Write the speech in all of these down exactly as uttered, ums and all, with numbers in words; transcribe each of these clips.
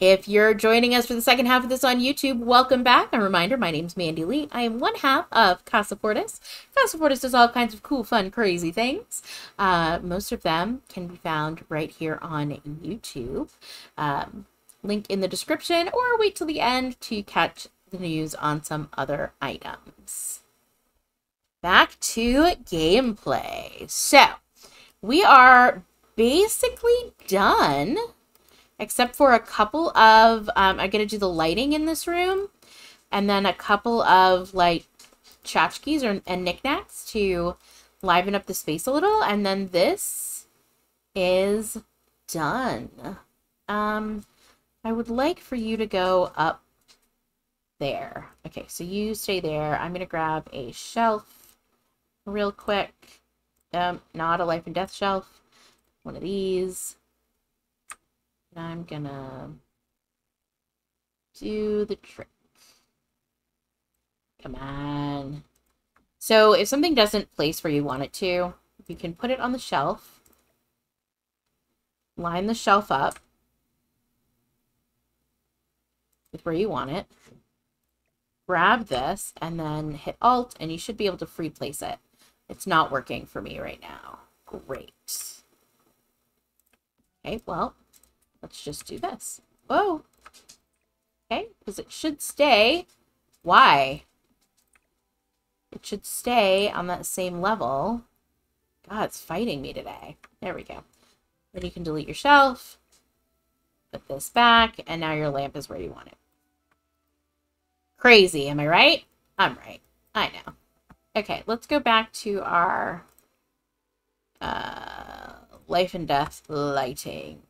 If you're joining us for the second half of this on YouTube, welcome back. A reminder, my name's Mandy Lee. I am one half of Casa Fortis. Casa Fortis does all kinds of cool, fun, crazy things. Uh, most of them can be found right here on YouTube. Um, link in the description, or wait till the end to catch the news on some other items. Back to gameplay. So, we are basically done. Except for a couple of, um, I'm going to do the lighting in this room. And then a couple of, like, tchotchkes or, and knickknacks to liven up the space a little. And then this is done. Um, I would like for you to go up there. Okay, so you stay there. I'm going to grab a shelf real quick. Um, not a life and death shelf. One of these. I'm gonna do the trick. Come on. So if something doesn't place where you want it to, you can put it on the shelf. Line the shelf up with where you want it. Grab this and then hit Alt and you should be able to free place it. It's not working for me right now. Great. Okay, well. Let's just do this. Whoa. Okay, because it should stay. Why? It should stay on that same level. God, it's fighting me today. There we go. Then you can delete your shelf. Put this back. And now your lamp is where you want it. Crazy, am I right? I'm right. I know. Okay, let's go back to our uh, life and death lighting.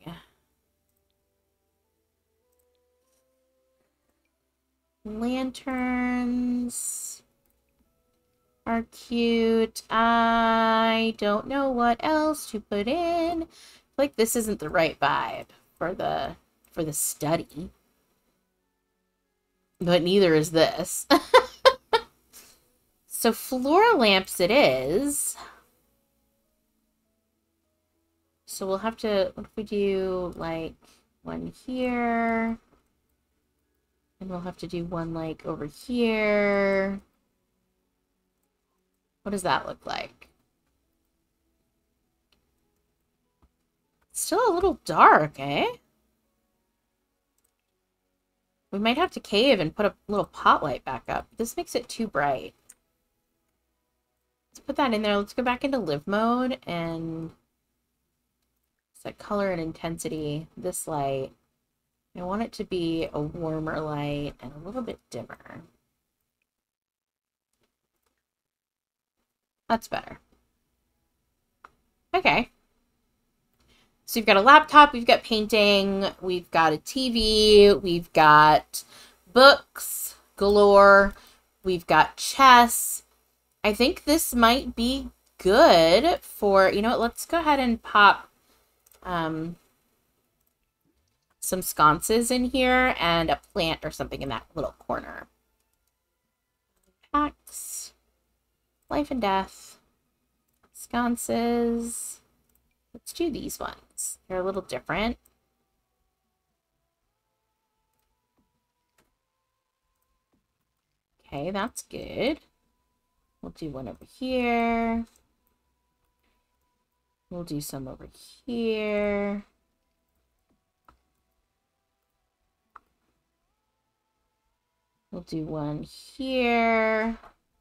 Lanterns are cute. I don't know what else to put in. Like this isn't the right vibe for the for the study. But neither is this. So floor lamps it is. So we'll have to, what if we do like one here? And we'll have to do one, like, over here. What does that look like? It's still a little dark, eh? We might have to cave and put a little pot light back up. This makes it too bright. Let's put that in there. Let's go back into live mode and set color and intensity. This light. I want it to be a warmer light and a little bit dimmer. That's better. Okay. So you've got a laptop, we've got painting, we've got a T V, we've got books galore, we've got chess. I think this might be good for, you know what, let's go ahead and pop um, some sconces in here and a plant or something in that little corner. Packs, life and death, sconces. Let's do these ones. They're a little different. Okay, that's good. We'll do one over here. We'll do some over here. We'll do one here.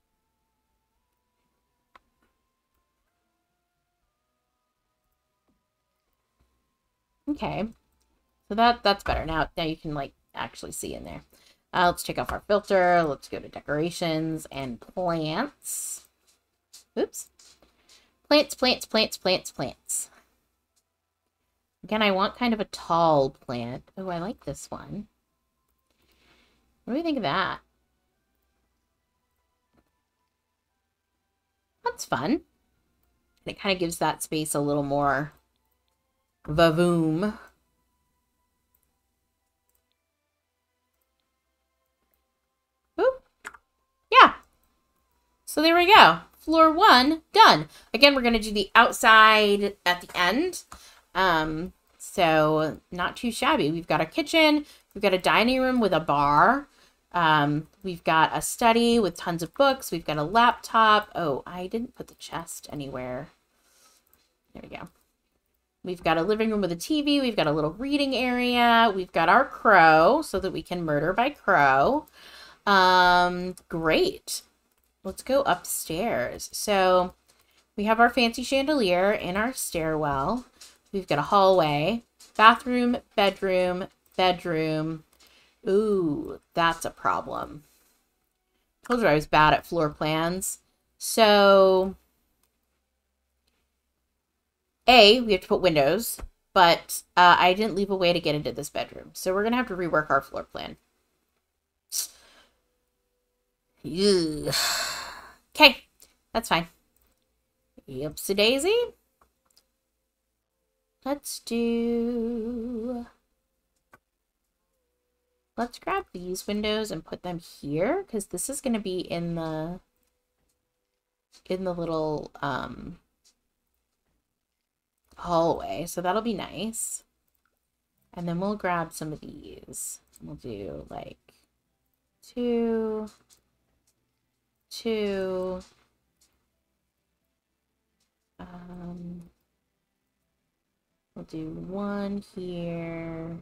Okay. So that that's better. Now now you can like actually see in there. Uh, let's take off our filter. Let's go to decorations and plants. Oops. Plants, plants, plants, plants, plants. Again, I want kind of a tall plant. Oh, I like this one. What do you think of that? That's fun. And it kind of gives that space a little more vavoom. Oop. Yeah. So there we go. Floor one, done. Again, we're going to do the outside at the end. Um, so not too shabby. We've got our kitchen, We've got a dining room with a bar. Um, we've got a study with tons of books. We've got a laptop. Oh, I didn't put the chest anywhere. There we go. We've got a living room with a T V. We've got a little reading area. We've got our crow so that we can murder by crow. Um, great. Let's go upstairs. So we have our fancy chandelier in our stairwell. We've got a hallway, bathroom, bedroom, bedroom. Ooh, that's a problem. Told you I was bad at floor plans. So, A, we have to put windows, but uh, I didn't leave a way to get into this bedroom. So we're going to have to rework our floor plan. Ugh. Okay, that's fine. Yipsy daisy. Let's do... Let's grab these windows and put them here, because this is going to be in the in the little um, hallway, so that'll be nice. And then we'll grab some of these. We'll do like two, two, um, we'll do one here.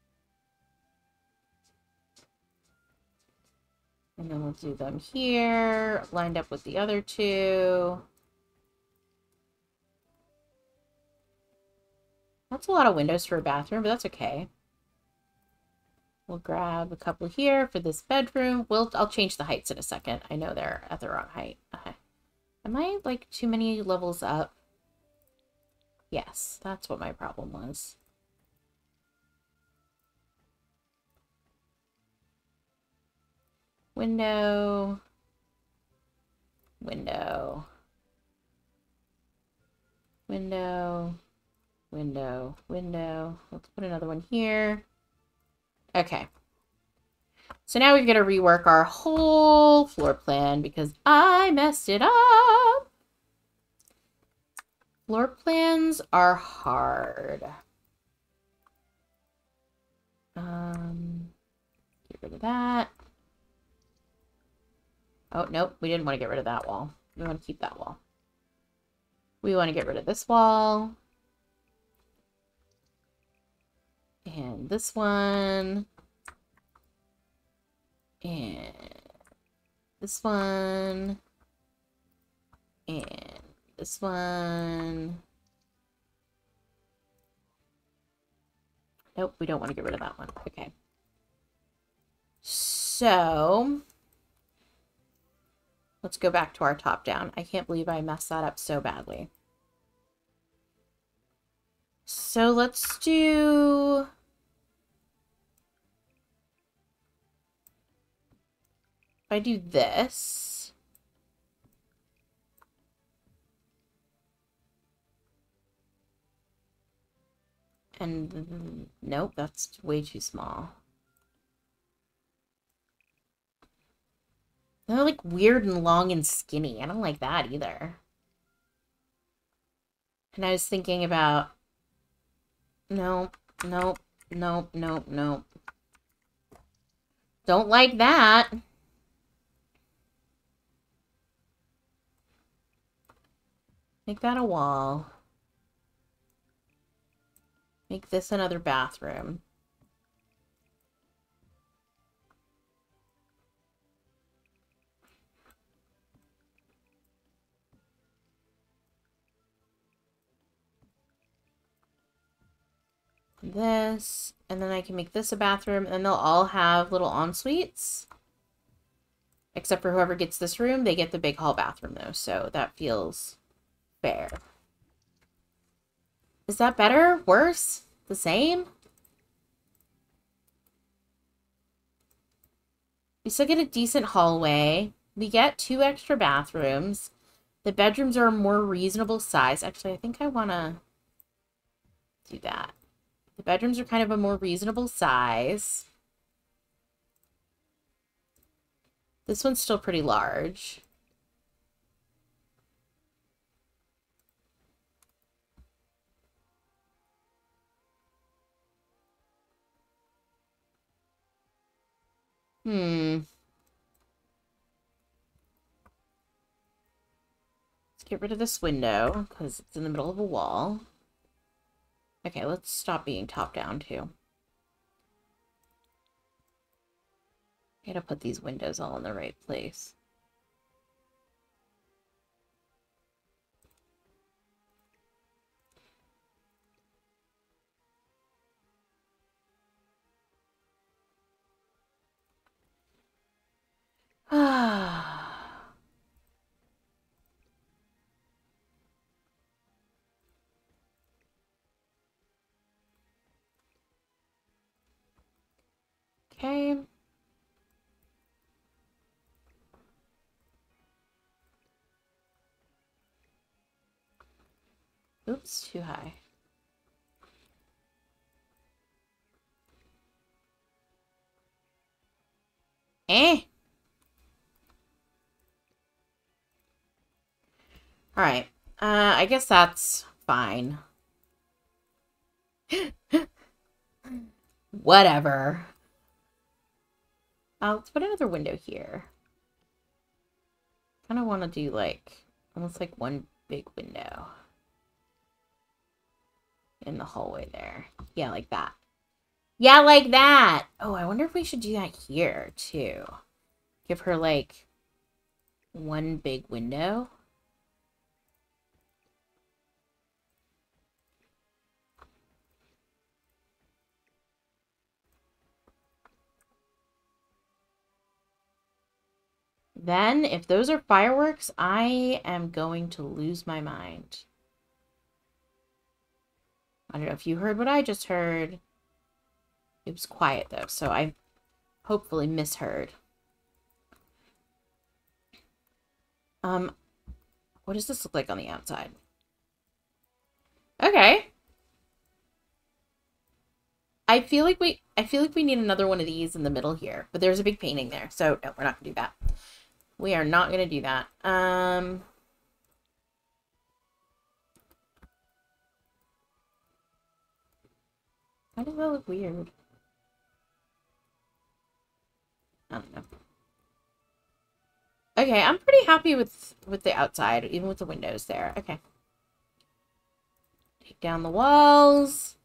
And then we'll do them here, lined up with the other two. That's a lot of windows for a bathroom, but that's okay. We'll grab a couple here for this bedroom. We'll, I'll change the heights in a second. I know they're at the wrong height. Okay. Am I, like, too many levels up? Yes, that's what my problem was. Window, window, window, window, window. Let's put another one here. Okay. So now we've got to rework our whole floor plan because I messed it up. Floor plans are hard. Um, get rid of that. Oh, nope, we didn't want to get rid of that wall. We want to keep that wall. We want to get rid of this wall. And this one. And this one. And this one. Nope, we don't want to get rid of that one. Okay. So... let's go back to our top down. I can't believe I messed that up so badly. So let's do... if I do this... and nope, that's way too small. They're like weird and long and skinny. I don't like that either. And I was thinking about... nope, nope, nope, nope, nope. Don't like that. Make that a wall. Make this another bathroom. This, and then I can make this a bathroom, and they'll all have little en-suites. Except for whoever gets this room, they get the big hall bathroom, though, so that feels fair. Is that better? Worse? The same? We still get a decent hallway. We get two extra bathrooms. The bedrooms are a more reasonable size. Actually, I think I want to do that. The bedrooms are kind of a more reasonable size. This one's still pretty large. Hmm. Let's get rid of this window, because it's in the middle of a wall. Okay, let's stop being top down, too. I gotta put these windows all in the right place. Ah. Okay. Oops, too high. Eh. Alright. Uh, I guess that's fine. Whatever. Uh, let's put another window here. Kind of want to do, like, almost like one big window in the hallway there. Yeah, like that. Yeah, like that! Oh, I wonder if we should do that here, too. Give her, like, one big window. Then, if those are fireworks, I am going to lose my mind. I don't know if you heard what I just heard. It was quiet, though, so I hopefully misheard. Um, what does this look like on the outside? Okay. I feel like we I feel like we need another one of these in the middle here, but there's a big painting there, so no, we're not gonna do that. We are not gonna do that. Um Why does that look weird? I don't know. Okay, I'm pretty happy with with the outside, even with the windows there. Okay. Take down the walls.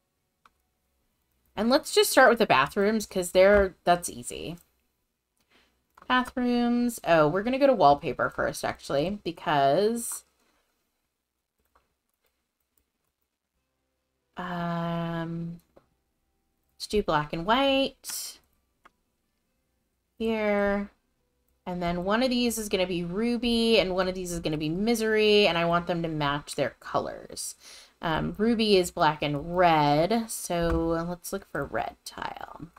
And let's just start with the bathrooms, because they're that's easy. Bathrooms. Oh, we're gonna go to wallpaper first, actually, because um let's do black and white here. And then one of these is going to be Ruby, and one of these is going to be Misery, and I want them to match their colors. Um, Ruby is black and red, so let's look for red tile.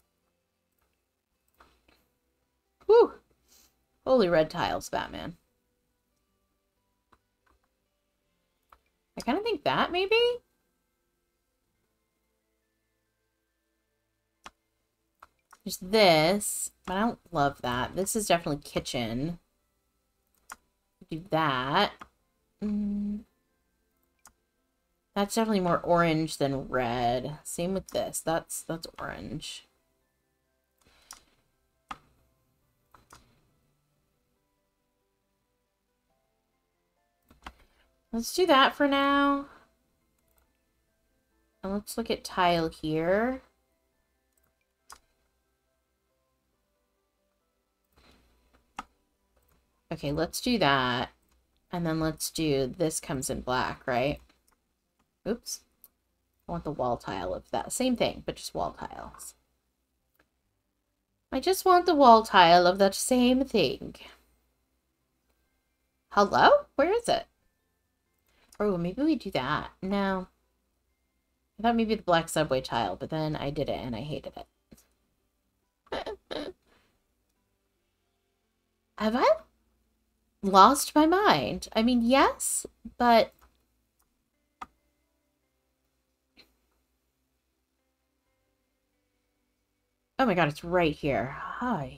Whew! Holy red tiles, Batman. I kind of think that, maybe? There's this, but I don't love that. This is definitely kitchen. Do that. Mm. That's definitely more orange than red. Same with this. That's that's orange. Let's do that for now. And let's look at tile here. Okay, let's do that. And then let's do, this comes in black, right? Oops. I want the wall tile of that. Same thing, but just wall tiles. I just want the wall tile of that same thing. Hello? Where is it? Oh, maybe we do that. No. I thought maybe the black subway tile, but then I did it and I hated it. Have I lost my mind? I mean, yes, but oh my god, it's right here. Hi.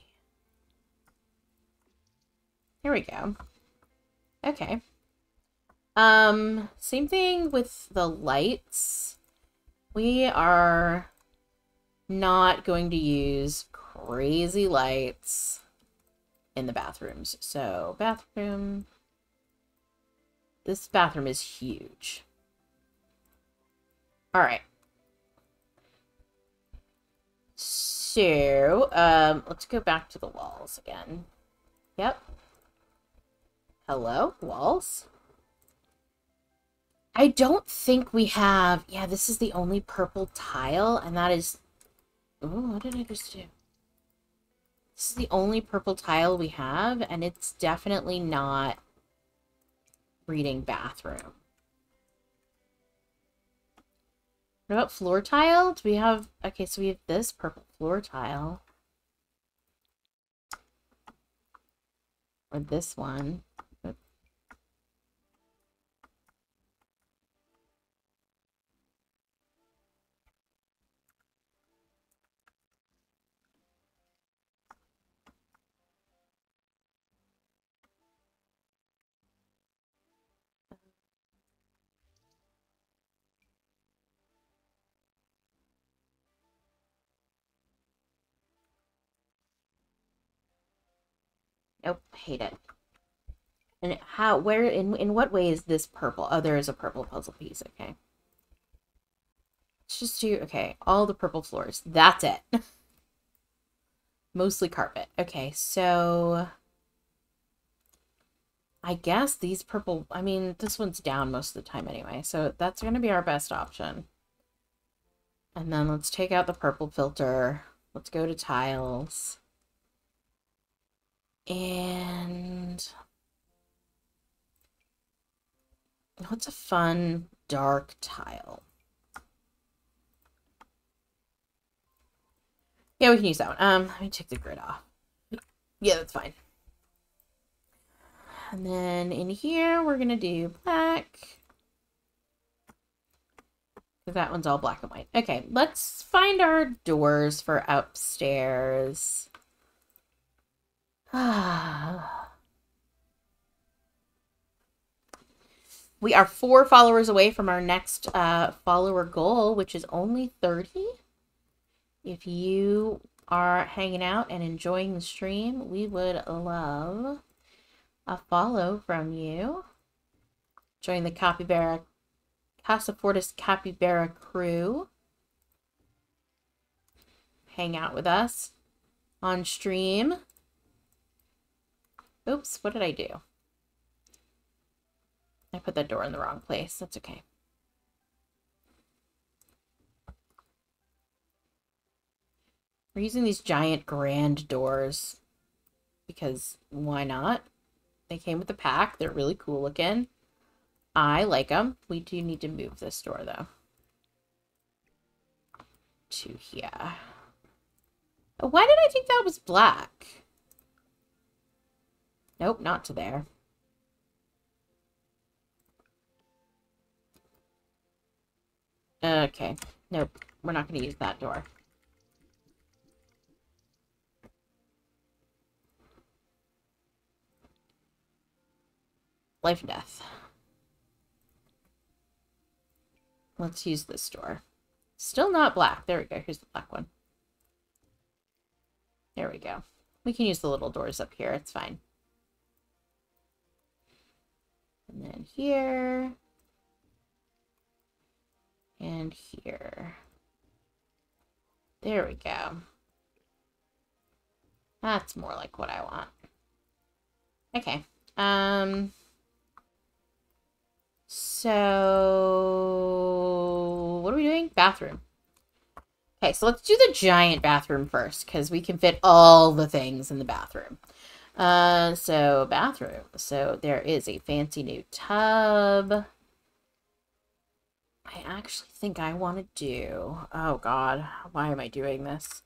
Here we go. Okay. Um, same thing with the lights. We are not going to use crazy lights in the bathrooms. So, bathroom. This bathroom is huge. All right. So, um, let's go back to the walls again. Yep. Hello, walls. I don't think we have... Yeah, this is the only purple tile, and that is... Oh, what did I just do? This is the only purple tile we have, and it's definitely not reading bathroom. What about floor tile? Do we have... Okay, so we have this purple floor tile. Or this one. Nope, hate it. And how, where, in, in what way is this purple? Oh, there is a purple puzzle piece, okay. Let's just do, okay, all the purple floors. That's it. Mostly carpet. Okay, so... I guess these purple, I mean, this one's down most of the time anyway, so that's going to be our best option. And then let's take out the purple filter. Let's go to tiles. And what's a fun dark tile? Yeah, we can use that one. Um, let me take the grid off. Yeah, that's fine. And then in here, we're going to do black. Because that one's all black and white. Okay, let's find our doors for upstairs. We are four followers away from our next uh, follower goal, which is only thirty. If you are hanging out and enjoying the stream, we would love a follow from you. Join the Capybara, Casa Fortis Capybara crew. Hang out with us on stream. Oops, what did I do? I put that door in the wrong place. That's okay. We're using these giant grand doors because why not? They came with the pack. They're really cool looking. I like them. We do need to move this door though. To here. Oh, why did I think that was black? Nope, not to there. Okay. Nope. We're not going to use that door. Life and death. Let's use this door. Still not black. There we go. Here's the black one. There we go. We can use the little doors up here. It's fine. And then here. And here. There we go. That's more like what I want. Okay. Um... So, what are we doing? Bathroom. Okay, so let's do the giant bathroom first, because we can fit all the things in the bathroom. Uh, so, bathroom. So, there is a fancy new tub. I actually think I want to do... Oh, God. Why am I doing this?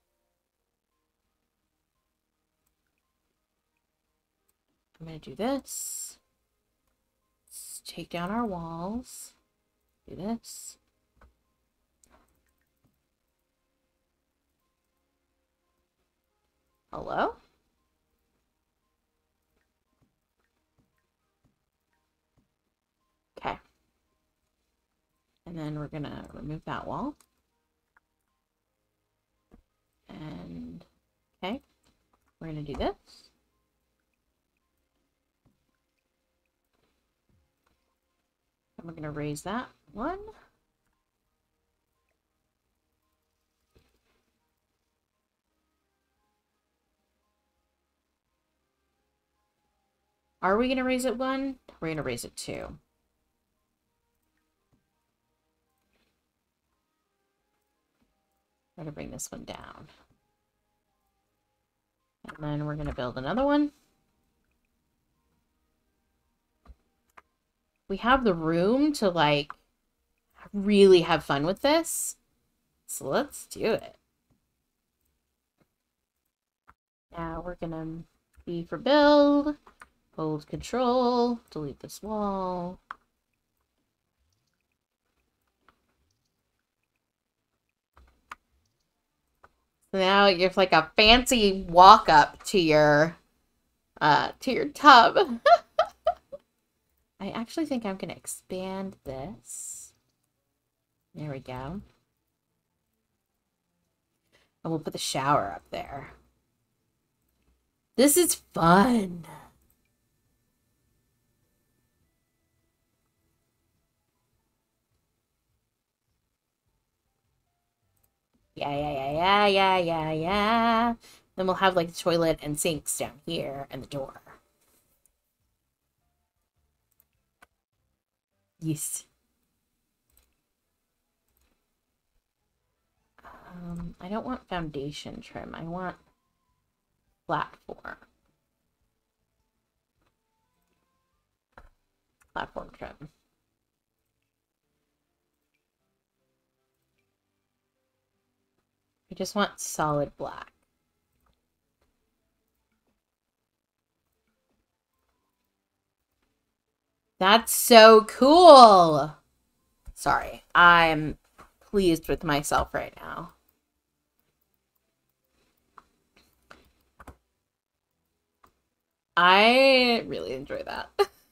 I'm going to do this. Take down our walls. Do this. Hello? Okay. And then we're gonna remove that wall. And We're going to do this. And we're going to raise that one. Are we going to raise it one? We're going to raise it two. We're going to bring this one down. And then we're going to build another one. We have the room to, like, really have fun with this. So let's do it. Now we're going to B for build. Hold control. Delete this wall. So now you have like a fancy walk up to your uh to your tub. I actually think I'm gonna expand this. There we go. And we'll put the shower up there. This is fun. Yeah, yeah, yeah, yeah, yeah, yeah, yeah. Then we'll have like the toilet and sinks down here and the door. Yes. Um, I don't want foundation trim. I want platform. Platform trim. I just want solid black. That's so cool. Sorry, I'm pleased with myself right now. I really enjoy that.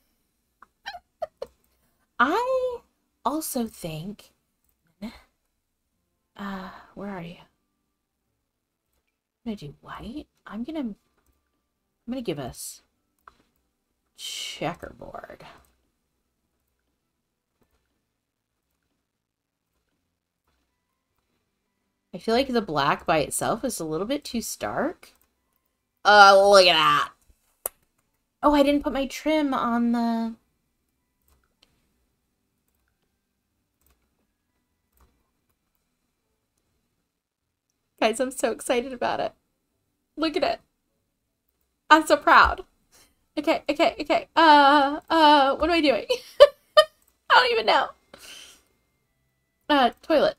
I also think, uh, where are you? I'm gonna do white. I'm gonna, I'm gonna give us checkerboard. I feel like the black by itself is a little bit too stark. Oh, look at that. Oh, I didn't put my trim on the... Guys, I'm so excited about it. Look at it. I'm so proud. Okay, okay, okay. Uh, uh, what am I doing? I don't even know. Uh, toilet.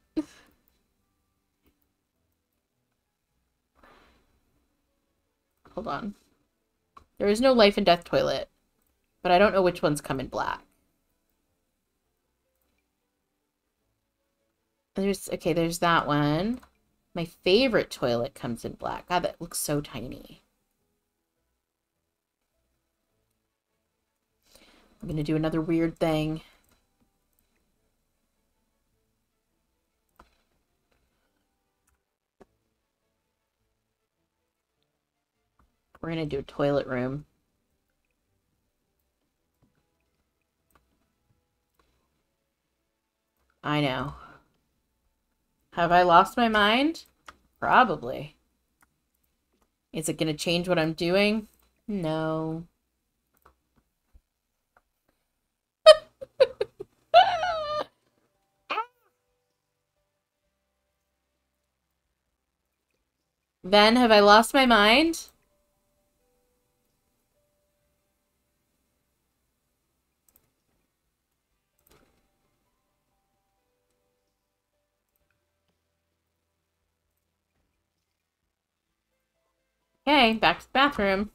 Hold on. There is no life and death toilet, but I don't know which ones come in black. There's, okay, there's that one. My favorite toilet comes in black. God, that looks so tiny. I'm gonna do another weird thing. We're gonna do a toilet room. I know. Have I lost my mind? Probably. Is it gonna change what I'm doing? No. Then, have I lost my mind? Okay, back to the bathroom.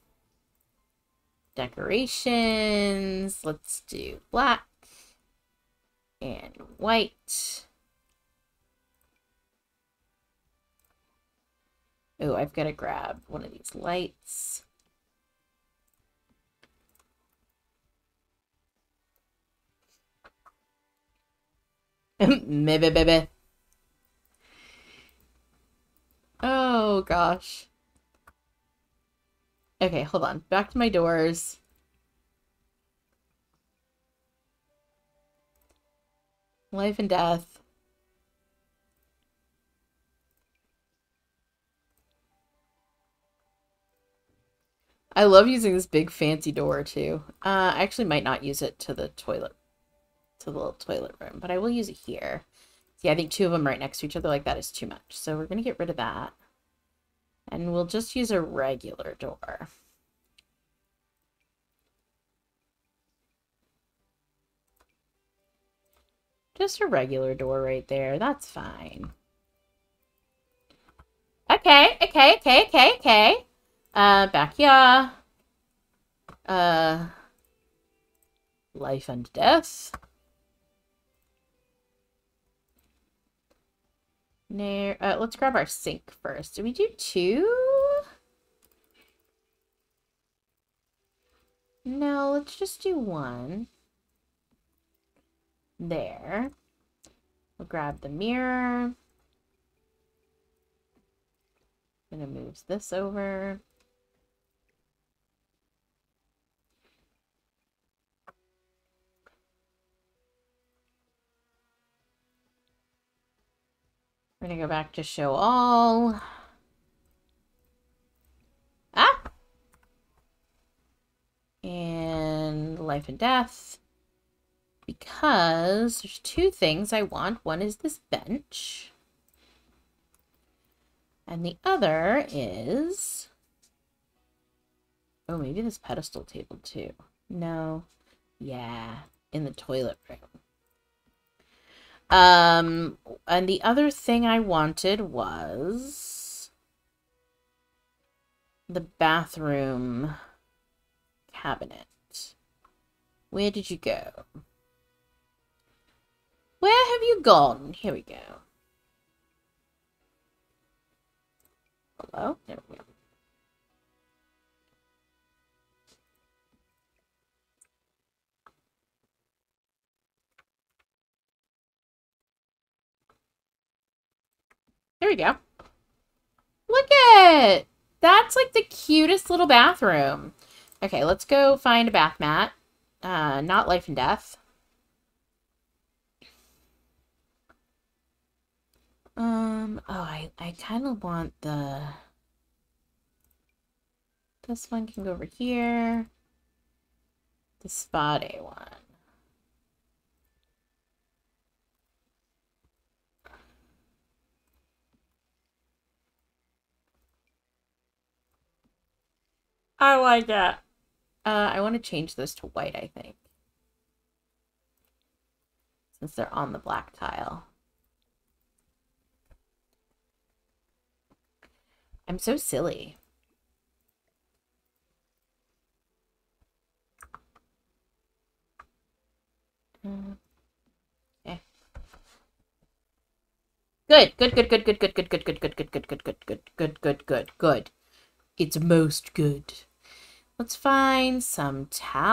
Decorations. Let's do black and white. Oh, I've got to grab one of these lights. Maybe, baby. Oh, gosh. Okay, hold on. Back to my doors. Life and death. I love using this big fancy door too. Uh, I actually might not use it to the toilet, to the little toilet room, but I will use it here. See, I think two of them right next to each other like that is too much. So we're going to get rid of that. And we'll just use a regular door. Just a regular door right there. That's fine. Okay, okay, okay, okay, okay. Uh, back here. Uh, life and death. Near, uh, let's grab our sink first. Did we do two? No, let's just do one. There. We'll grab the mirror. I'm gonna move this over. We're gonna go back to show all. Ah! And life and death. Because there's two things I want. One is this bench. And the other is... Oh, maybe this pedestal table too. No. Yeah. In the toilet room. Um, and the other thing I wanted was the bathroom cabinet. Where did you go? Where have you gone? Here we go. Hello? There we go. There we go. Look at it! That's like the cutest little bathroom. Okay, let's go find a bath mat. Uh, not life and death. Um, oh, I, I kind of want the... This one can go over here. The spa day one. I like that. Uh, I want to change this to white, I think. Since they're on the black tile. I'm so silly. Uh, okay. Good, good, good, good, good, good, good, good, good, good, good, good, good, good, good, good, good, good, good. It's most good. Let's find some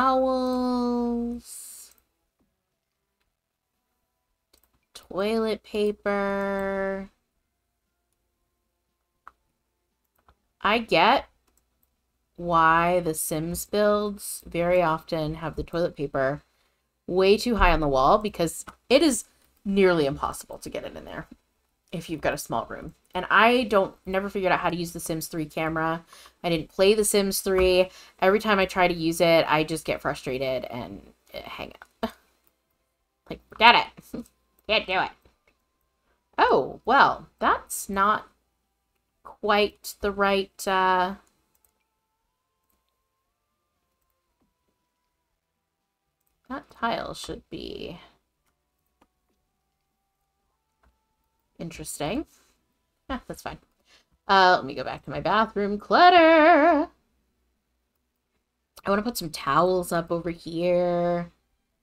towels. Toilet paper. I get why the Sims builds very often have the toilet paper way too high on the wall because it is nearly impossible to get it in there if you've got a small room. And I don't never figured out how to use the Sims three camera. I didn't play the Sims three. Every time I try to use it, I just get frustrated and hang up. Like, forget it. Can't do it. Oh, well, that's not quite the right, uh... that tile should be interesting. Yeah, that's fine. Uh, let me go back to my bathroom clutter. I want to put some towels up over here.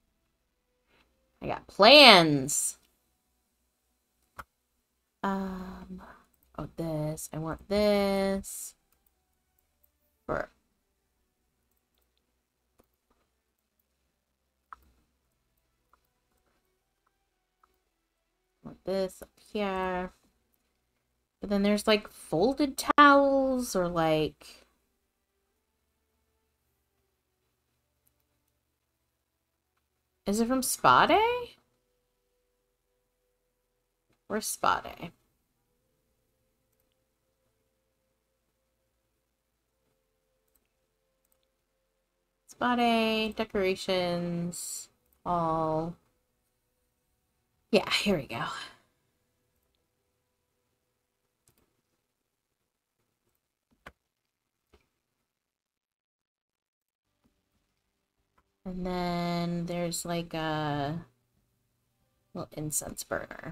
I got plans. Um, oh, this. I want this. For I want this up here. But then there's like folded towels or like Is it from Spa Day? Where's Spa Day? Spa Day, decorations, all. Yeah, here we go. And then there's like a little incense burner.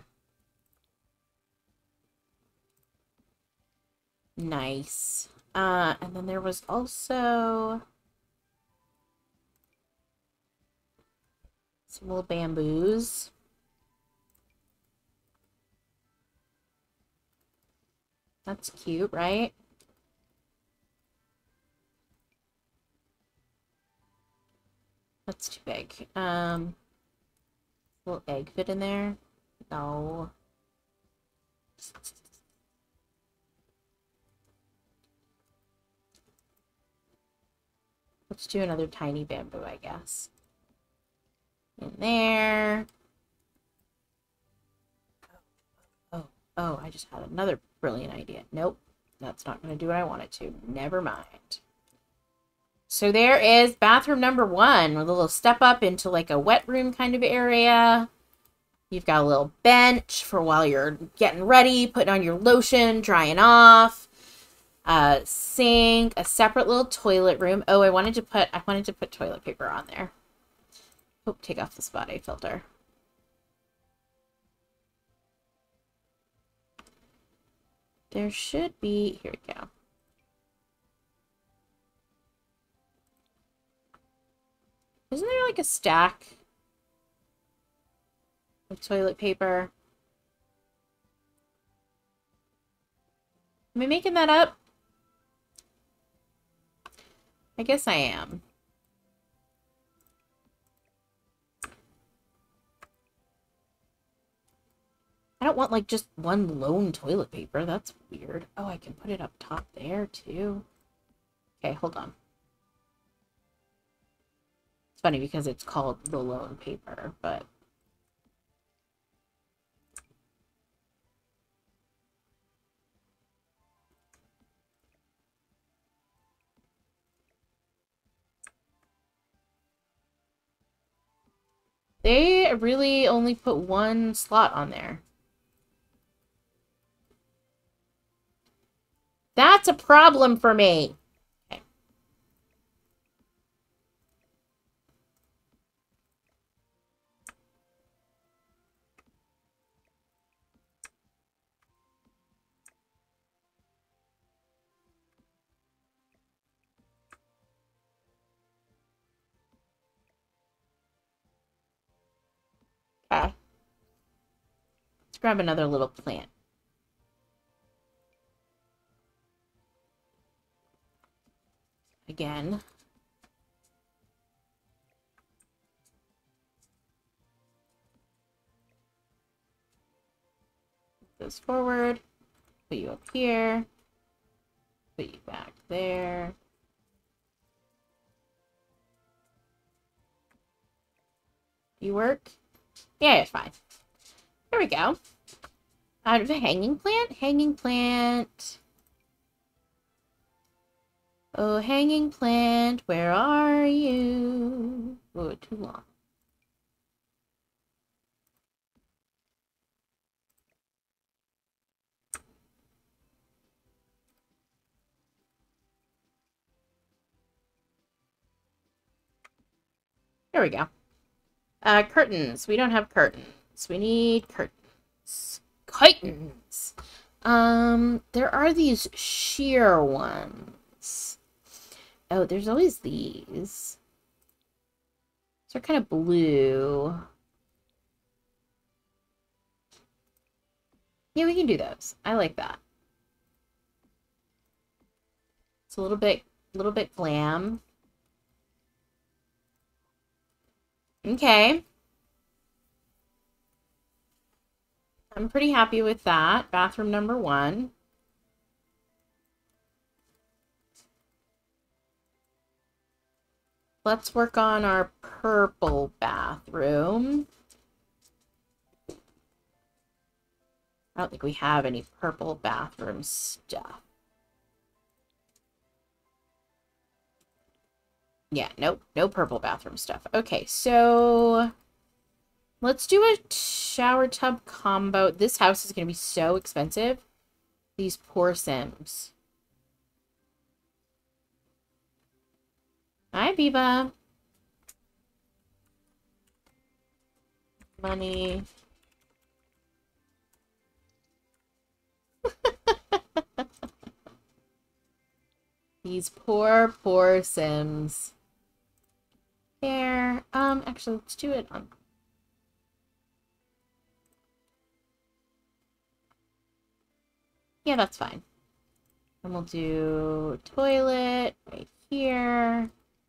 Nice. Uh, and then there was also some little bamboos. That's cute, right? That's too big. Um, little egg fit in there? No. Let's do another tiny bamboo, I guess. In there. Oh, oh, I just had another brilliant idea. Nope, that's not going to do what I want it to. Never mind. So there is bathroom number one with a little step up into like a wet room kind of area. You've got a little bench for while you're getting ready, putting on your lotion, drying off. Uh, sink, a separate little toilet room. Oh, I wanted to put, I wanted to put toilet paper on there. Oh, take off the Spa Day filter. There should be, here we go. Isn't there like a stack of toilet paper? Am I making that up? I guess I am. I don't want like just one lone toilet paper. That's weird. Oh, I can put it up top there too. Okay, hold on. It's funny because it's called the lone paper, but they really only put one slot on there. That's a problem for me. Okay. Okay. Let's grab another little plant. Again. This forward. Put you up here. Put you back there. You work? Yeah, it's fine. There we go. Out of a hanging plant? Hanging plant. Oh, hanging plant, where are you? Oh, too long. There we go. Uh, curtains. We don't have curtains. We need curtains. Curtains. Um, there are these sheer ones. Oh, there's always these. They're kind of blue. Yeah, we can do those. I like that. It's a little bit, a little bit glam. Okay. I'm pretty happy with that. Bathroom number one. let's work on our purple bathroom. I don't think we have any purple bathroom stuff. Yeah, nope, no purple bathroom stuff. Okay, so let's do a shower tub combo. This house is going to be so expensive. These poor Sims. Hi, Biba. Money. These poor, poor Sims. There. Um, actually, let's do it on... Yeah, that's fine. And we'll do toilet right here.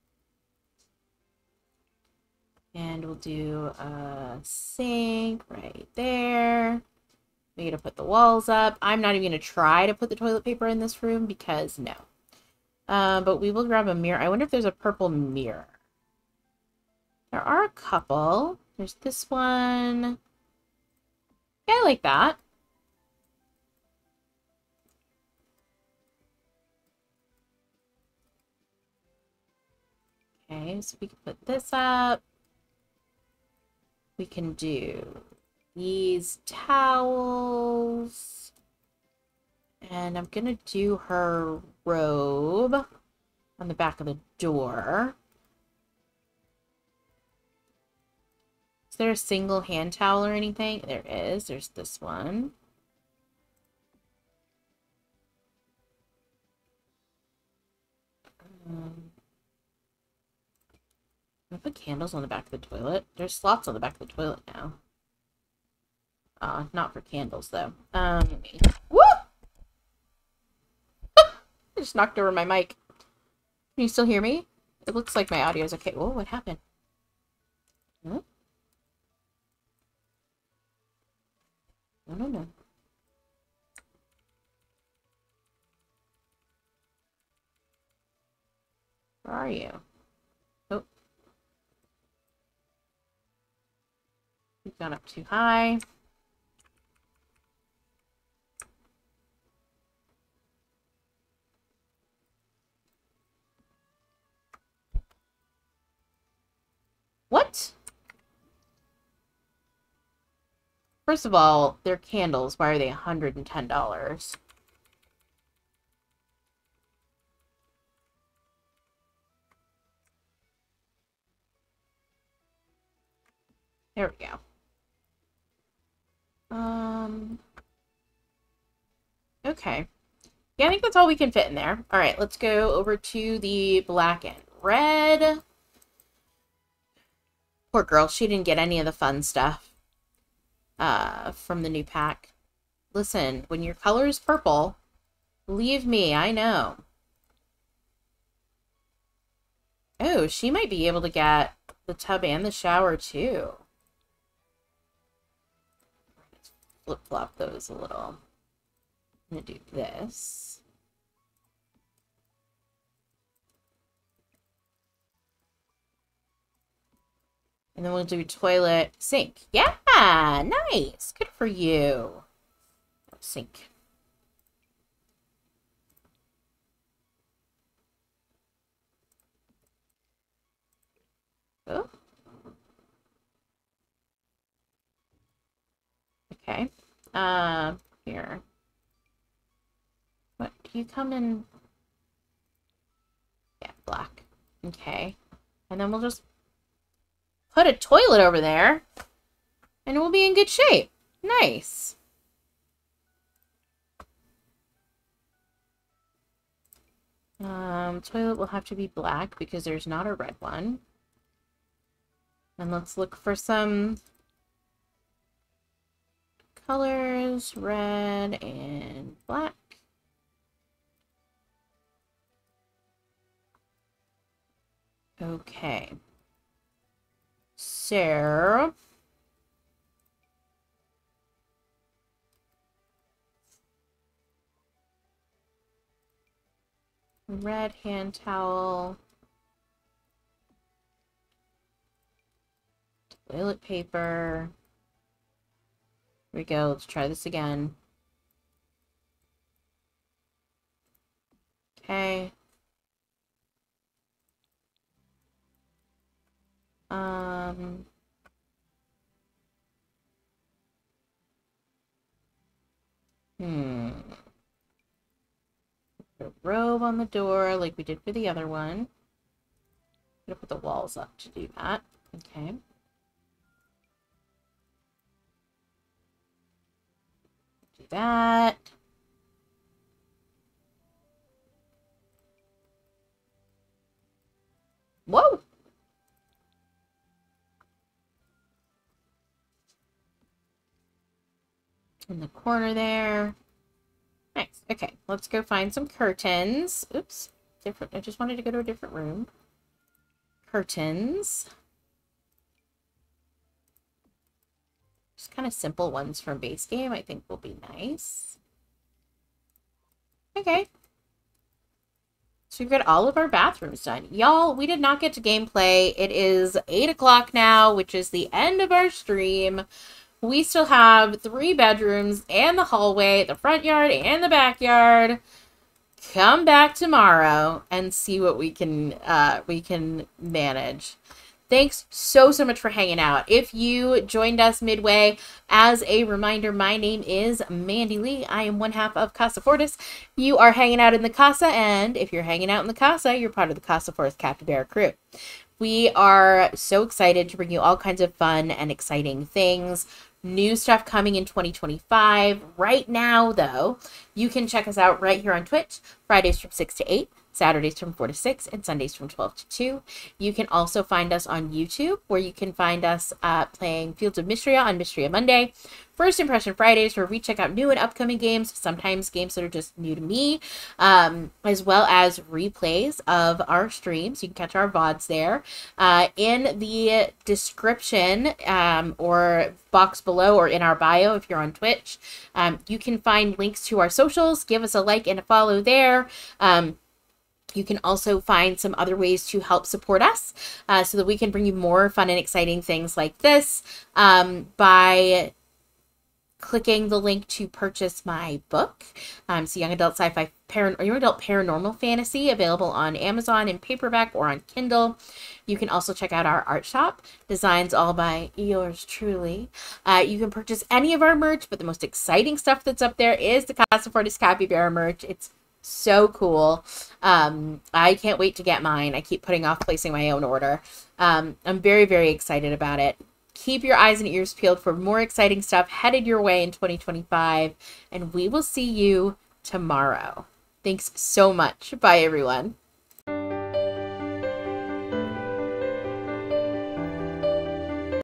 And we'll do a sink right there. We're gonna put the walls up. I'm not even gonna try to put the toilet paper in this room because no. Uh, but we will grab a mirror. I wonder if there's a purple mirror. There are a couple. There's this one. Yeah, I like that. Okay, so we can put this up. We can do these towels. And I'm gonna do her robe on the back of the door. Is there a single hand towel or anything? There is. There's this one. Um, I put candles on the back of the toilet. There's slots on the back of the toilet now. Uh, not for candles though. Um, woo! I just knocked over my mic. Can you still hear me? It looks like my audio is okay. Whoa, what happened? Huh? No, no, no. Where are you? Oh. You've gone up too high. What? First of all, they're candles. Why are they one hundred ten dollars? There we go. Um. Okay. Yeah, I think that's all we can fit in there. All right, let's go over to the black and red. Poor girl, she didn't get any of the fun stuff uh, from the new pack. Listen, when your color is purple, believe me, I know. Oh, she might be able to get the tub and the shower, too. Let's flip-flop those a little. I'm going to do this. And then we'll do toilet, sink. Yeah, nice. Good for you. Sink. Oh. Okay. Uh, here. What, do you come in? Yeah, black. Okay. And then we'll just put a toilet over there, and we'll be in good shape. Nice. Um, toilet will have to be black because there's not a red one. And let's look for some colors, red and black. Okay. So, red hand towel. Toilet paper. Here we go. Let's try this again. Okay. Um... Hmm. Put a robe on the door like we did for the other one. I'm gonna put the walls up to do that. Okay. Do that. Whoa! In the corner there. Nice. Okay, let's go find some curtains. Oops. Different. I just wanted to go to a different room. Curtains. Just kind of simple ones from base game I think will be nice. Okay. So we've got all of our bathrooms done. Y'all, we did not get to gameplay. It is eight o'clock now, which is the end of our stream. We still have three bedrooms and the hallway, the front yard and the backyard. Come back tomorrow and see what we can uh, we can manage. Thanks so, so much for hanging out. If you joined us midway, as a reminder, my name is Mandy Lee. I am one half of Casa Fortis. You are hanging out in the Casa, and if you're hanging out in the Casa, you're part of the Casa Fortis Capybara crew. We are so excited to bring you all kinds of fun and exciting things. New stuff coming in twenty twenty-five. Right now, though, you can check us out right here on Twitch, Fridays from six to eight. Saturdays from four to six, and Sundays from twelve to two. You can also find us on YouTube, where you can find us uh, playing Fields of Mystria on Mystria Monday. First Impression Fridays, where we check out new and upcoming games, sometimes games that are just new to me, um, as well as replays of our streams. You can catch our V O Ds there. Uh, in the description um, or box below, or in our bio if you're on Twitch, um, you can find links to our socials. Give us a like and a follow there. Um, You can also find some other ways to help support us uh, so that we can bring you more fun and exciting things like this um, by clicking the link to purchase my book. Um, it's a young adult sci-fi paran- or young adult paranormal fantasy, available on Amazon in paperback or on Kindle. You can also check out our art shop, designs all by yours truly. Uh, you can purchase any of our merch, but the most exciting stuff that's up there is the Casa Fortis Capybara merch. It's so cool. Um, I can't wait to get mine. I keep putting off placing my own order. Um, I'm very, very excited about it. Keep your eyes and ears peeled for more exciting stuff headed your way in twenty twenty-five, and we will see you tomorrow. Thanks so much. Bye, everyone.